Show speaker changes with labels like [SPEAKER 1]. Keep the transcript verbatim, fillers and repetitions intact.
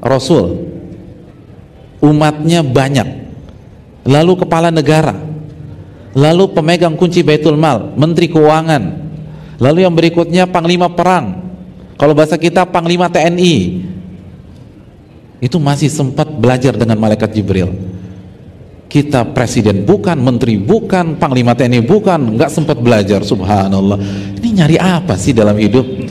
[SPEAKER 1] Rasul, umatnya banyak, lalu kepala negara, lalu pemegang kunci Baitul Mal, menteri keuangan, lalu yang berikutnya panglima perang, kalau bahasa kita panglima T N I, itu masih sempat belajar dengan malaikat Jibril. Kita presiden bukan, menteri bukan, panglima T N I bukan, nggak sempat belajar. Subhanallah, ini nyari apa sih dalam hidup?